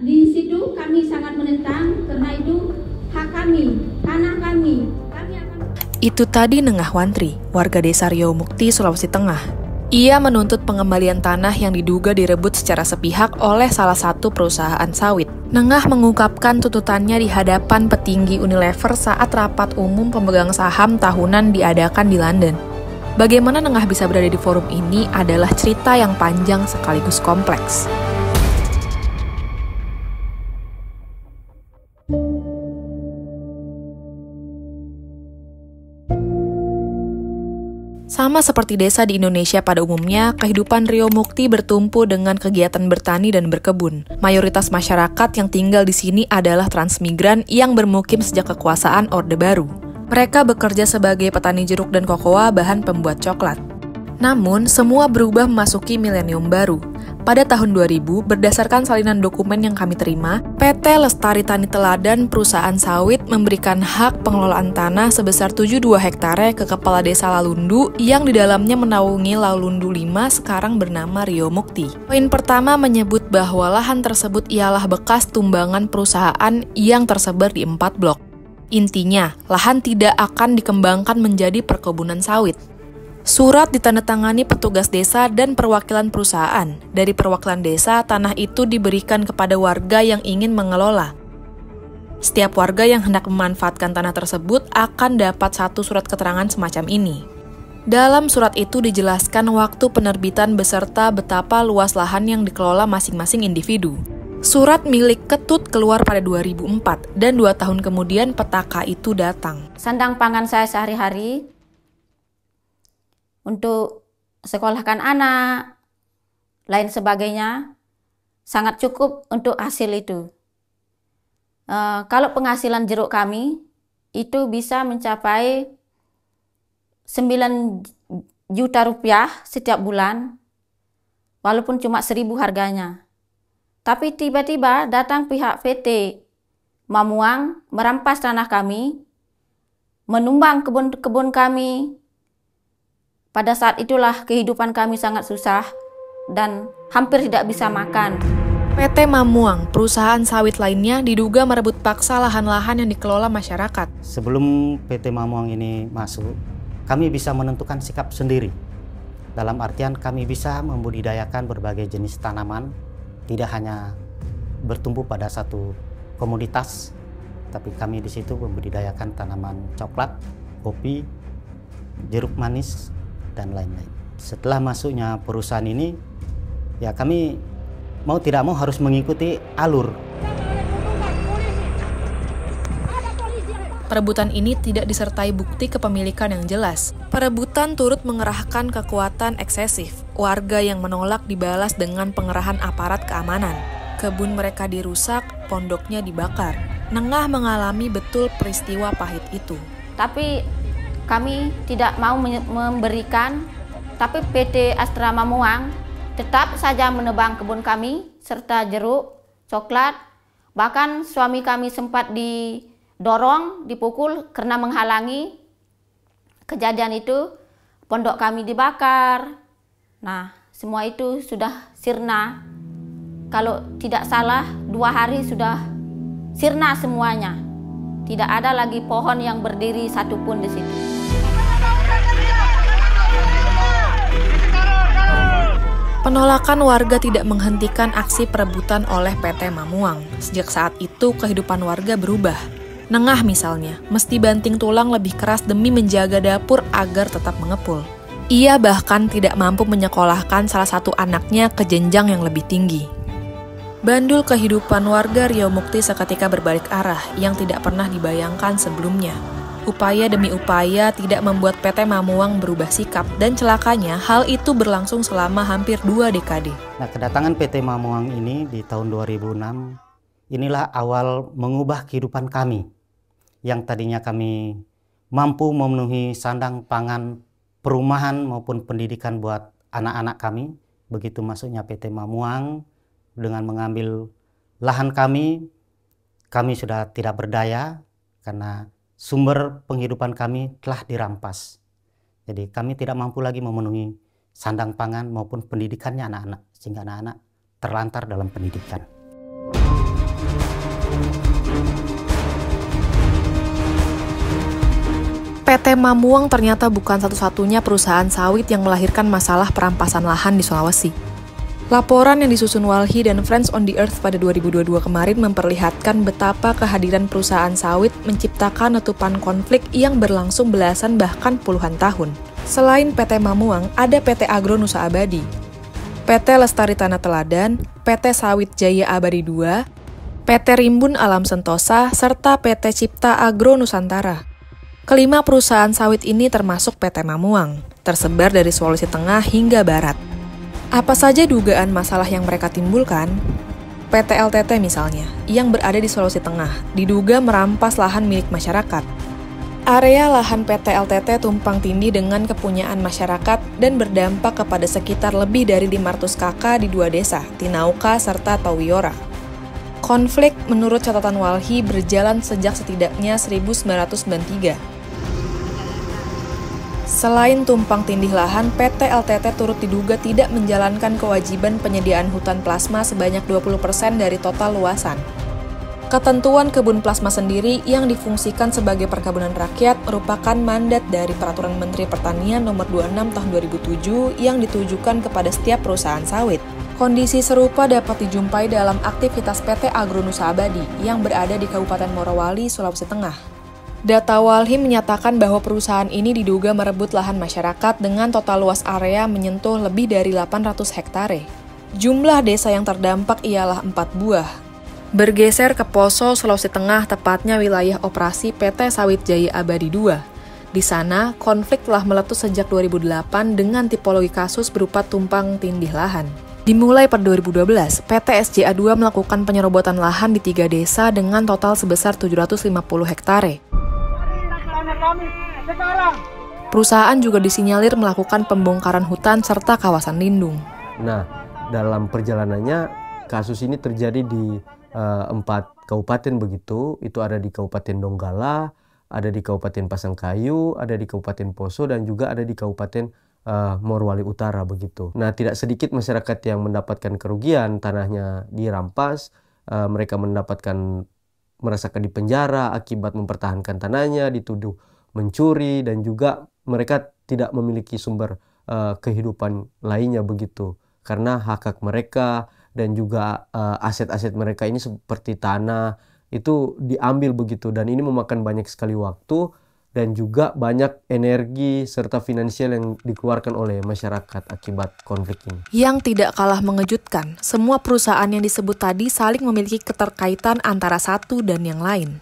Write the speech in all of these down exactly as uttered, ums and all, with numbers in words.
di situ kami sangat menentang karena itu hak kami, tanah kami. Kami akan... Itu tadi Nengah Wantri, warga desa Riau Mukti, Sulawesi Tengah. Ia menuntut pengembalian tanah yang diduga direbut secara sepihak oleh salah satu perusahaan sawit. Nengah mengungkapkan tuntutannya di hadapan petinggi Unilever saat rapat umum pemegang saham tahunan diadakan di London. Bagaimana Nengah bisa berada di forum ini adalah cerita yang panjang sekaligus kompleks. Sama seperti desa di Indonesia pada umumnya, kehidupan Riau Mukti bertumpu dengan kegiatan bertani dan berkebun. Mayoritas masyarakat yang tinggal di sini adalah transmigran yang bermukim sejak kekuasaan Orde Baru. Mereka bekerja sebagai petani jeruk dan kokoa, bahan pembuat coklat. Namun, semua berubah memasuki milenium baru. Pada tahun dua ribu, berdasarkan salinan dokumen yang kami terima, P T Lestari Tani Teladan perusahaan sawit memberikan hak pengelolaan tanah sebesar tujuh puluh dua hektare ke Kepala Desa Lalundu yang di dalamnya menaungi Lalundu lima sekarang bernama Riau Mukti. Poin pertama menyebut bahwa lahan tersebut ialah bekas tumbangan perusahaan yang tersebar di empat blok. Intinya, lahan tidak akan dikembangkan menjadi perkebunan sawit. Surat ditandatangani petugas desa dan perwakilan perusahaan. Dari perwakilan desa, tanah itu diberikan kepada warga yang ingin mengelola. Setiap warga yang hendak memanfaatkan tanah tersebut akan dapat satu surat keterangan semacam ini. Dalam surat itu dijelaskan waktu penerbitan beserta betapa luas lahan yang dikelola masing-masing individu. Surat milik Ketut keluar pada dua ribu empat dan dua tahun kemudian petaka itu datang. Sandang pangan saya sehari-hari untuk sekolahkan anak, lain sebagainya, sangat cukup untuk hasil itu. E, kalau penghasilan jeruk kami, itu bisa mencapai sembilan juta rupiah setiap bulan, walaupun cuma seribu harganya. Tapi tiba-tiba datang pihak P T Mamuang merampas tanah kami, menumbang kebun-kebun kami. Pada saat itulah kehidupan kami sangat susah dan hampir tidak bisa makan. P T Mamuang, perusahaan sawit lainnya, diduga merebut paksa lahan-lahan yang dikelola masyarakat. Sebelum P T Mamuang ini masuk, kami bisa menentukan sikap sendiri. Dalam artian kami bisa membudidayakan berbagai jenis tanaman, tidak hanya bertumbuh pada satu komoditas, tapi kami di situ membudidayakan tanaman coklat, kopi, jeruk manis, dan lain-lain. Setelah masuknya perusahaan ini, ya kami mau tidak mau harus mengikuti alur. Perebutan ini tidak disertai bukti kepemilikan yang jelas. Perebutan turut mengerahkan kekuatan eksesif. Warga yang menolak dibalas dengan pengerahan aparat keamanan. Kebun mereka dirusak, pondoknya dibakar. Nengah mengalami betul peristiwa pahit itu. Tapi kami tidak mau memberikan, tapi P T Astra Mamuang tetap saja menebang kebun kami, serta jeruk, coklat. Bahkan suami kami sempat didorong, dipukul karena menghalangi kejadian itu. Pondok kami dibakar. Nah, semua itu sudah sirna. Kalau tidak salah, dua hari sudah sirna semuanya. Tidak ada lagi pohon yang berdiri satupun di situ. Penolakan warga tidak menghentikan aksi perebutan oleh P T Mamuang. Sejak saat itu, kehidupan warga berubah. Nengah misalnya, mesti banting tulang lebih keras demi menjaga dapur agar tetap mengepul. Ia bahkan tidak mampu menyekolahkan salah satu anaknya ke jenjang yang lebih tinggi. Bandul kehidupan warga Riau Mukti seketika berbalik arah yang tidak pernah dibayangkan sebelumnya. Upaya demi upaya tidak membuat P T Mamuang berubah sikap, dan celakanya hal itu berlangsung selama hampir dua dekade. Nah, kedatangan P T Mamuang ini di tahun dua ribu enam, inilah awal mengubah kehidupan kami. Yang tadinya kami mampu memenuhi sandang pangan, perumahan maupun pendidikan buat anak-anak kami. Begitu masuknya P T Mamuang, dengan mengambil lahan kami, kami sudah tidak berdaya karena sumber penghidupan kami telah dirampas. Jadi kami tidak mampu lagi memenuhi sandang pangan maupun pendidikannya anak-anak, sehingga anak-anak terlantar dalam pendidikan. P T Mamuang ternyata bukan satu-satunya perusahaan sawit yang melahirkan masalah perampasan lahan di Sulawesi. Laporan yang disusun Walhi dan Friends on the Earth pada dua ribu dua puluh dua kemarin memperlihatkan betapa kehadiran perusahaan sawit menciptakan letupan konflik yang berlangsung belasan bahkan puluhan tahun. Selain P T Mamuang, ada P T Agro Nusa Abadi, P T Lestari Tanah Teladan, P T Sawit Jaya Abadi dua, P T Rimbun Alam Sentosa, serta P T Cipta Agro Nusantara. Kelima perusahaan sawit ini termasuk P T Mamuang, tersebar dari Sulawesi Tengah hingga Barat. Apa saja dugaan masalah yang mereka timbulkan? P T L T T misalnya, yang berada di Sulawesi Tengah, diduga merampas lahan milik masyarakat. Area lahan P T L T T tumpang tindih dengan kepunyaan masyarakat dan berdampak kepada sekitar lebih dari lima ratus kakak di dua desa, Tinauka serta Tawiora. Konflik menurut catatan Walhi berjalan sejak setidaknya seribu sembilan ratus sembilan puluh tiga. Selain tumpang tindih lahan, P T L T T turut diduga tidak menjalankan kewajiban penyediaan hutan plasma sebanyak dua puluh persen dari total luasan. Ketentuan kebun plasma sendiri yang difungsikan sebagai perkebunan rakyat merupakan mandat dari Peraturan Menteri Pertanian Nomor dua puluh enam Tahun dua ribu tujuh yang ditujukan kepada setiap perusahaan sawit. Kondisi serupa dapat dijumpai dalam aktivitas P T Agro Nusa Abadi yang berada di Kabupaten Morowali, Sulawesi Tengah. Data Walhi menyatakan bahwa perusahaan ini diduga merebut lahan masyarakat dengan total luas area menyentuh lebih dari delapan ratus hektare. Jumlah desa yang terdampak ialah empat buah. Bergeser ke Poso, Sulawesi Tengah, tepatnya wilayah operasi P T Sawit Jaya Abadi dua. Di sana, konflik telah meletus sejak dua ribu delapan dengan tipologi kasus berupa tumpang tindih lahan. Dimulai pada dua ribu dua belas, P T S J A dua melakukan penyerobotan lahan di tiga desa dengan total sebesar tujuh ratus lima puluh hektare. Perusahaan juga disinyalir melakukan pembongkaran hutan serta kawasan lindung. Nah, dalam perjalanannya kasus ini terjadi di uh, empat kabupaten begitu. Itu ada di Kabupaten Donggala, ada di Kabupaten Pasangkayu, ada di Kabupaten Poso, dan juga ada di Kabupaten uh, Morowali Utara begitu. Nah, tidak sedikit masyarakat yang mendapatkan kerugian, tanahnya dirampas, uh, mereka mendapatkan merasakan dipenjara akibat mempertahankan tanahnya, dituduh mencuri, dan juga mereka tidak memiliki sumber uh, kehidupan lainnya begitu. Karena hak-hak mereka dan juga uh, aset-aset mereka ini seperti tanah itu diambil begitu, dan ini memakan banyak sekali waktu dan juga banyak energi serta finansial yang dikeluarkan oleh masyarakat akibat konflik ini. Yang tidak kalah mengejutkan, semua perusahaan yang disebut tadi saling memiliki keterkaitan antara satu dan yang lain.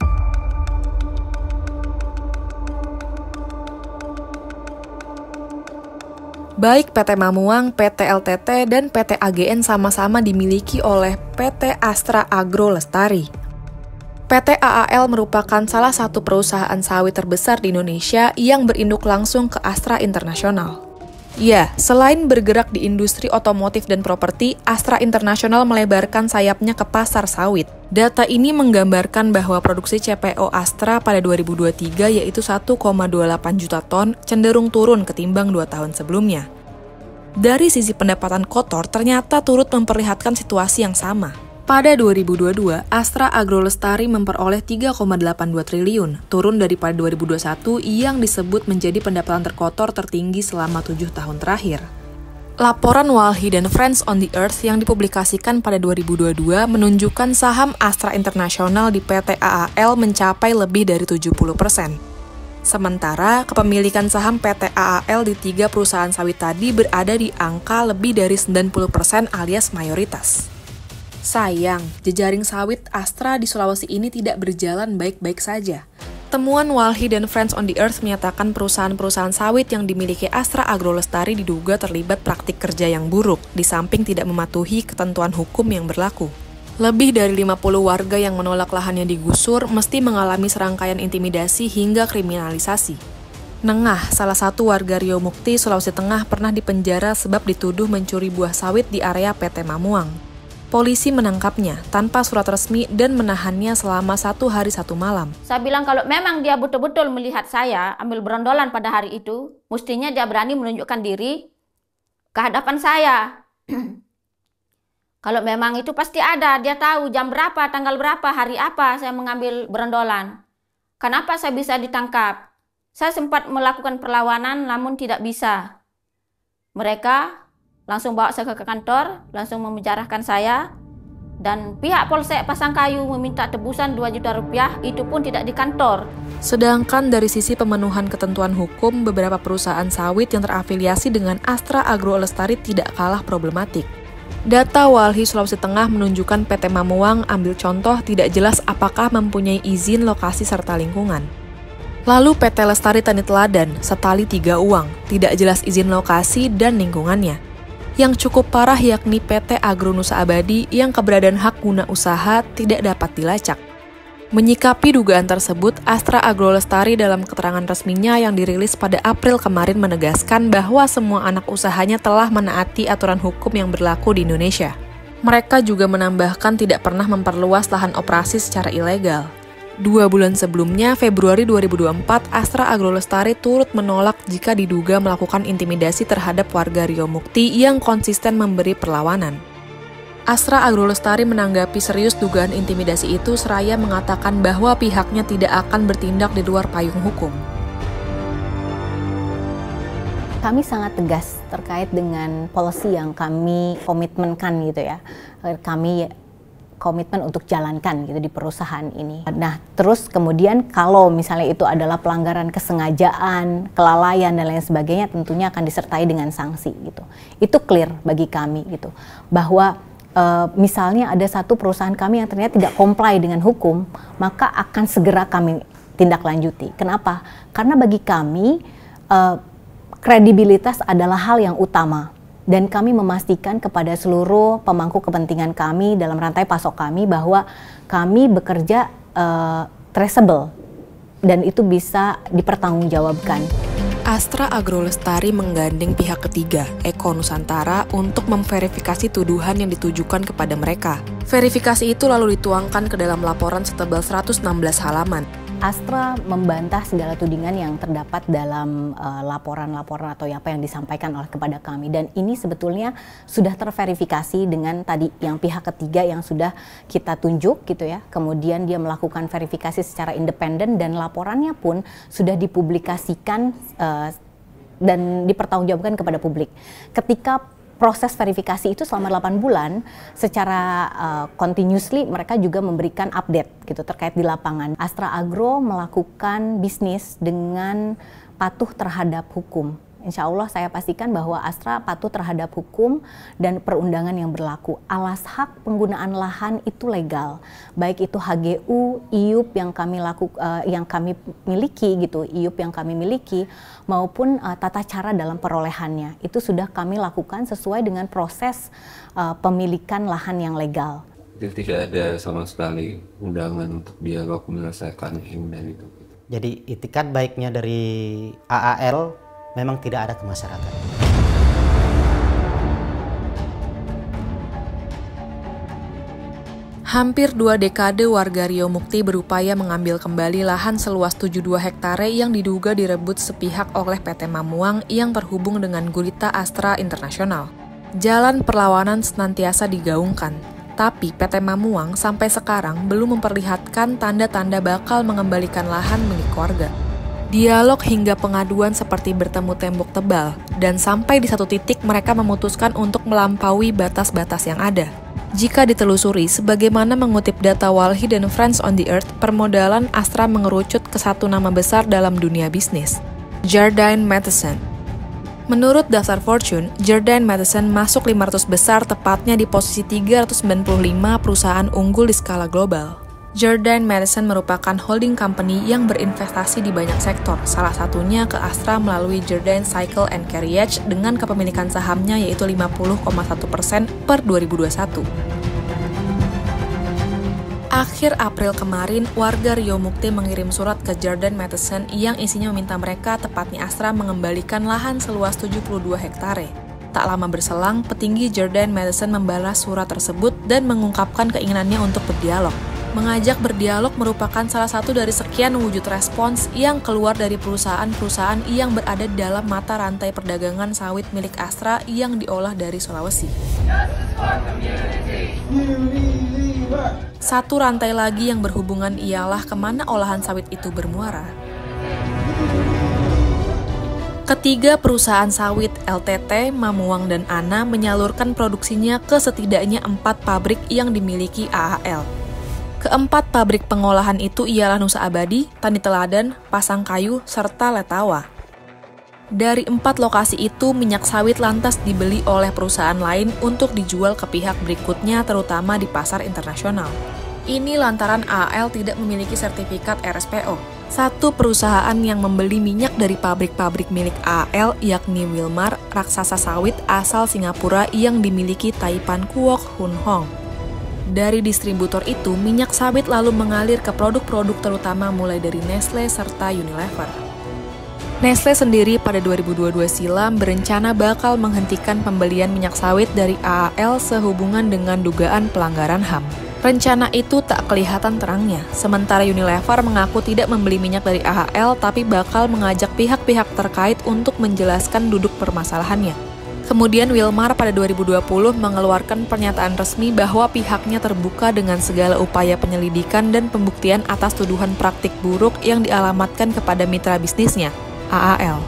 Baik P T Mamuang, P T L T T, dan P T A G N sama-sama dimiliki oleh P T Astra Agro Lestari. P T A A L merupakan salah satu perusahaan sawit terbesar di Indonesia yang berinduk langsung ke Astra International. Ya, selain bergerak di industri otomotif dan properti, Astra International melebarkan sayapnya ke pasar sawit. Data ini menggambarkan bahwa produksi C P O Astra pada dua ribu dua puluh tiga yaitu satu koma dua delapan juta ton, cenderung turun ketimbang dua tahun sebelumnya. Dari sisi pendapatan kotor, ternyata turut memperlihatkan situasi yang sama. Pada dua ribu dua puluh dua, Astra Agro Lestari memperoleh tiga koma delapan dua triliun, turun daripada dua ribu dua puluh satu yang disebut menjadi pendapatan terkotor tertinggi selama tujuh tahun terakhir. Laporan Walhi dan Friends on the Earth yang dipublikasikan pada dua ribu dua puluh dua menunjukkan saham Astra International di P T A A L mencapai lebih dari tujuh puluh persen. Sementara, kepemilikan saham P T A A L di tiga perusahaan sawit tadi berada di angka lebih dari sembilan puluh persen alias mayoritas. Sayang, jejaring sawit Astra di Sulawesi ini tidak berjalan baik-baik saja. Temuan Walhi dan Friends on the Earth menyatakan perusahaan-perusahaan sawit yang dimiliki Astra Agro Lestari diduga terlibat praktik kerja yang buruk, di samping tidak mematuhi ketentuan hukum yang berlaku. Lebih dari lima puluh warga yang menolak lahannya digusur mesti mengalami serangkaian intimidasi hingga kriminalisasi. Nengah, salah satu warga Rio Mukti, Sulawesi Tengah pernah dipenjara sebab dituduh mencuri buah sawit di area P T Mamuang. Polisi menangkapnya tanpa surat resmi dan menahannya selama satu hari satu malam. Saya bilang kalau memang dia betul-betul melihat saya ambil berondolan pada hari itu, mestinya dia berani menunjukkan diri ke hadapan saya. Kalau memang itu pasti ada, dia tahu jam berapa, tanggal berapa, hari apa saya mengambil berondolan. Kenapa saya bisa ditangkap? Saya sempat melakukan perlawanan namun tidak bisa. Mereka langsung bawa saya ke kantor, langsung memenjarakan saya. Dan pihak Polsek Pasangkayu meminta tebusan dua juta rupiah, itu pun tidak di kantor. Sedangkan dari sisi pemenuhan ketentuan hukum, beberapa perusahaan sawit yang terafiliasi dengan Astra Agro Lestari tidak kalah problematik. Data Walhi Sulawesi Tengah menunjukkan P T Mamuang ambil contoh tidak jelas apakah mempunyai izin lokasi serta lingkungan. Lalu P T Lestari Tani Teladan, Setali Tiga Uang, tidak jelas izin lokasi dan lingkungannya. Yang cukup parah yakni P T Agro Nusa Abadi yang keberadaan hak guna usaha tidak dapat dilacak. Menyikapi dugaan tersebut, Astra Agro Lestari dalam keterangan resminya yang dirilis pada April kemarin menegaskan bahwa semua anak usahanya telah menaati aturan hukum yang berlaku di Indonesia. Mereka juga menambahkan tidak pernah memperluas lahan operasi secara ilegal. Dua bulan sebelumnya, Februari dua ribu dua puluh empat, Astra Agro Lestari turut menolak jika diduga melakukan intimidasi terhadap warga Rio Mukti yang konsisten memberi perlawanan. Astra Agro Lestari menanggapi serius dugaan intimidasi itu seraya mengatakan bahwa pihaknya tidak akan bertindak di luar payung hukum. Kami sangat tegas terkait dengan policy yang kami komitmenkan gitu ya. Kami komitmen untuk jalankan gitu di perusahaan ini. Nah, terus kemudian kalau misalnya itu adalah pelanggaran kesengajaan, kelalaian dan lain sebagainya, tentunya akan disertai dengan sanksi gitu. Itu clear bagi kami gitu. Bahwa Uh, misalnya ada satu perusahaan kami yang ternyata tidak comply dengan hukum, maka akan segera kami tindak lanjuti. Kenapa? Karena bagi kami uh, kredibilitas adalah hal yang utama dan kami memastikan kepada seluruh pemangku kepentingan kami dalam rantai pasok kami bahwa kami bekerja uh, traceable dan itu bisa dipertanggungjawabkan. Astra Agro Lestari menggandeng pihak ketiga, Eko Nusantara, untuk memverifikasi tuduhan yang ditujukan kepada mereka. Verifikasi itu lalu dituangkan ke dalam laporan setebal seratus enam belas halaman. Astra membantah segala tudingan yang terdapat dalam laporan-laporan uh, atau apa yang disampaikan oleh kepada kami, dan ini sebetulnya sudah terverifikasi dengan tadi yang pihak ketiga yang sudah kita tunjuk gitu ya. Kemudian dia melakukan verifikasi secara independen dan laporannya pun sudah dipublikasikan uh, dan dipertanggungjawabkan kepada publik. Ketika proses verifikasi itu selama delapan bulan secara uh, continuously mereka juga memberikan update gitu terkait di lapangan. Astra Agro melakukan bisnis dengan patuh terhadap hukum. Insya Allah saya pastikan bahwa Astra patuh terhadap hukum dan perundangan yang berlaku. Alas hak penggunaan lahan itu legal, baik itu H G U, I U P yang kami laku, uh, yang kami miliki gitu, I U P yang kami miliki, maupun uh, tata cara dalam perolehannya. Itu sudah kami lakukan sesuai dengan proses uh, pemilikan lahan yang legal. Jadi tidak ada sama sekali undangan untuk dialog menyelesaikan ini itu. Jadi itikat baiknya dari A A L memang tidak ada ke masyarakat. Hampir dua dekade warga Rio Mukti berupaya mengambil kembali lahan seluas tujuh puluh dua hektare yang diduga direbut sepihak oleh P T Mamuang yang terhubung dengan Gurita Astra Internasional. Jalan perlawanan senantiasa digaungkan, tapi P T Mamuang sampai sekarang belum memperlihatkan tanda-tanda bakal mengembalikan lahan milik warga. Dialog hingga pengaduan seperti bertemu tembok tebal, dan sampai di satu titik mereka memutuskan untuk melampaui batas-batas yang ada. Jika ditelusuri, sebagaimana mengutip data Walhi dan Friends on the Earth, permodalan Astra mengerucut ke satu nama besar dalam dunia bisnis, Jardine Matheson. Menurut daftar Fortune, Jardine Matheson masuk lima ratus besar tepatnya di posisi tiga ratus sembilan puluh lima perusahaan unggul di skala global. Jardine Matheson merupakan holding company yang berinvestasi di banyak sektor, salah satunya ke Astra melalui Jardine Cycle and Carriage dengan kepemilikan sahamnya yaitu lima puluh koma satu persen per dua ribu dua puluh satu. Akhir April kemarin, warga Rio Mukti mengirim surat ke Jardine Matheson yang isinya meminta mereka, tepatnya Astra, mengembalikan lahan seluas tujuh puluh dua hektare. Tak lama berselang, petinggi Jardine Matheson membalas surat tersebut dan mengungkapkan keinginannya untuk berdialog. Mengajak berdialog merupakan salah satu dari sekian wujud respons yang keluar dari perusahaan-perusahaan yang berada dalam mata rantai perdagangan sawit milik Astra yang diolah dari Sulawesi. Satu rantai lagi yang berhubungan ialah kemana olahan sawit itu bermuara. Ketiga perusahaan sawit L T T, Mamuang, dan Ana menyalurkan produksinya ke setidaknya empat pabrik yang dimiliki A A L. Keempat pabrik pengolahan itu ialah Nusa Abadi, Tani Teladan, Pasangkayu, serta Letawa. Dari empat lokasi itu, minyak sawit lantas dibeli oleh perusahaan lain untuk dijual ke pihak berikutnya, terutama di pasar internasional. Ini lantaran A A L tidak memiliki sertifikat R S P O. Satu perusahaan yang membeli minyak dari pabrik-pabrik milik A A L yakni Wilmar, raksasa sawit asal Singapura yang dimiliki Taipan Kuok Hun Hong. Dari distributor itu, minyak sawit lalu mengalir ke produk-produk terutama mulai dari Nestle serta Unilever. Nestle sendiri pada dua ribu dua puluh dua silam berencana bakal menghentikan pembelian minyak sawit dari A A L sehubungan dengan dugaan pelanggaran H A M. Rencana itu tak kelihatan terangnya, sementara Unilever mengaku tidak membeli minyak dari A A L tapi bakal mengajak pihak-pihak terkait untuk menjelaskan duduk permasalahannya. Kemudian Wilmar pada dua ribu dua puluh mengeluarkan pernyataan resmi bahwa pihaknya terbuka dengan segala upaya penyelidikan dan pembuktian atas tuduhan praktik buruk yang dialamatkan kepada mitra bisnisnya, A A L.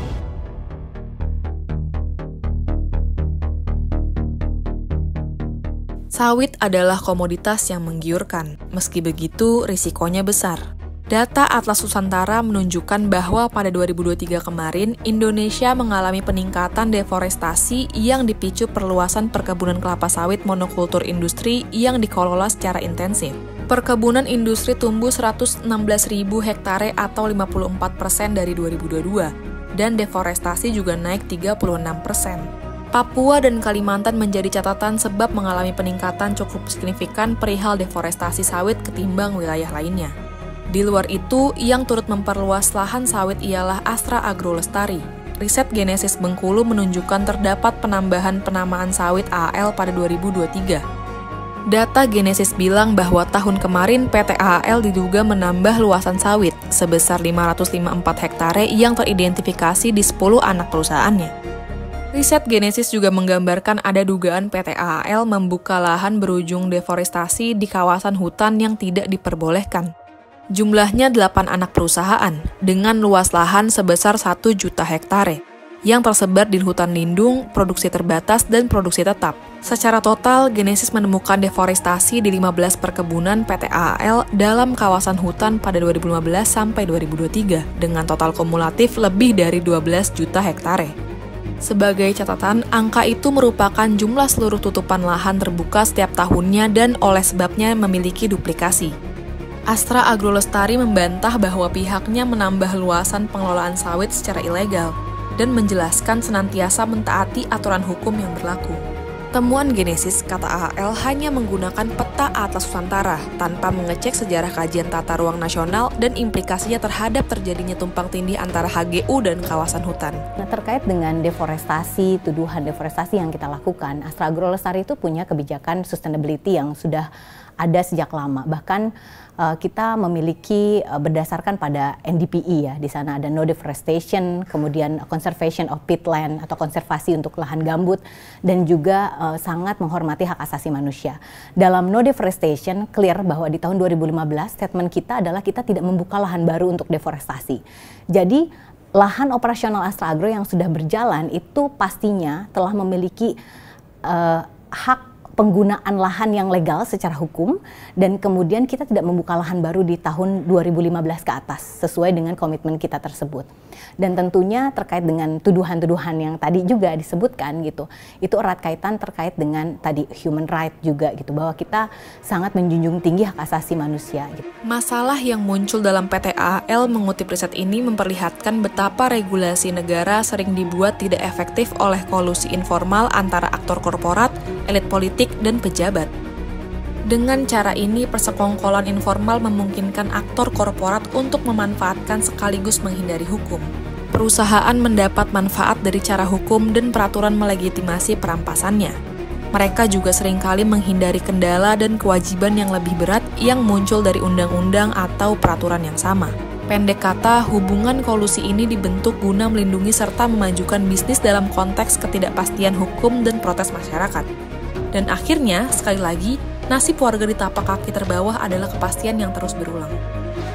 Sawit adalah komoditas yang menggiurkan, meski begitu risikonya besar. Data Atlas Nusantara menunjukkan bahwa pada dua ribu dua puluh tiga kemarin, Indonesia mengalami peningkatan deforestasi yang dipicu perluasan perkebunan kelapa sawit monokultur industri yang dikelola secara intensif. Perkebunan industri tumbuh seratus enam belas ribu hektare atau lima puluh empat persen dari dua ribu dua puluh dua, dan deforestasi juga naik tiga puluh enam persen. Papua dan Kalimantan menjadi catatan sebab mengalami peningkatan cukup signifikan perihal deforestasi sawit ketimbang wilayah lainnya. Di luar itu, yang turut memperluas lahan sawit ialah Astra Agro Lestari. Riset Genesis Bengkulu menunjukkan terdapat penambahan penamaan sawit A A L pada dua ribu dua puluh tiga. Data Genesis bilang bahwa tahun kemarin P T A A L diduga menambah luasan sawit sebesar lima ratus lima puluh empat hektare yang teridentifikasi di sepuluh anak perusahaannya. Riset Genesis juga menggambarkan ada dugaan P T A A L membuka lahan berujung deforestasi di kawasan hutan yang tidak diperbolehkan. Jumlahnya delapan anak perusahaan dengan luas lahan sebesar satu juta hektare yang tersebar di hutan lindung, produksi terbatas, dan produksi tetap. Secara total, Genesis menemukan deforestasi di lima belas perkebunan P T A A L dalam kawasan hutan pada dua ribu lima belas sampai dua ribu dua puluh tiga dengan total kumulatif lebih dari dua belas juta hektare. Sebagai catatan, angka itu merupakan jumlah seluruh tutupan lahan terbuka setiap tahunnya dan oleh sebabnya memiliki duplikasi. Astra Agro Lestari membantah bahwa pihaknya menambah luasan pengelolaan sawit secara ilegal dan menjelaskan senantiasa mentaati aturan hukum yang berlaku. Temuan Genesis, kata A A L, hanya menggunakan peta Atlas Nusantara tanpa mengecek sejarah kajian tata ruang nasional dan implikasinya terhadap terjadinya tumpang tindih antara H G U dan kawasan hutan. Nah, terkait dengan deforestasi, tuduhan deforestasi yang kita lakukan, Astra Agro Lestari itu punya kebijakan sustainability yang sudah ada sejak lama. Bahkan uh, kita memiliki uh, berdasarkan pada N D P I ya, di sana ada no deforestation, kemudian conservation of peatland atau konservasi untuk lahan gambut, dan juga uh, sangat menghormati hak asasi manusia. Dalam no deforestation clear bahwa di tahun dua ribu lima belas statement kita adalah kita tidak membuka lahan baru untuk deforestasi. Jadi lahan operasional Astra Agro yang sudah berjalan itu pastinya telah memiliki uh, hak penggunaan lahan yang legal secara hukum, dan kemudian kita tidak membuka lahan baru di tahun dua ribu lima belas ke atas sesuai dengan komitmen kita tersebut. Dan tentunya terkait dengan tuduhan-tuduhan yang tadi juga disebutkan gitu, itu erat kaitan terkait dengan tadi human right juga gitu, bahwa kita sangat menjunjung tinggi hak asasi manusia gitu. Masalah yang muncul dalam P T A A L mengutip riset ini memperlihatkan betapa regulasi negara sering dibuat tidak efektif oleh kolusi informal antara aktor korporat, elit politik, dan pejabat. Dengan cara ini, persekongkolan informal memungkinkan aktor korporat untuk memanfaatkan sekaligus menghindari hukum. Perusahaan mendapat manfaat dari cara hukum dan peraturan melegitimasi perampasannya. Mereka juga seringkali menghindari kendala dan kewajiban yang lebih berat yang muncul dari undang-undang atau peraturan yang sama. Pendek kata, hubungan kolusi ini dibentuk guna melindungi serta memajukan bisnis dalam konteks ketidakpastian hukum dan protes masyarakat. Dan akhirnya, sekali lagi, nasib warga di tapak kaki terbawah adalah kepastian yang terus berulang.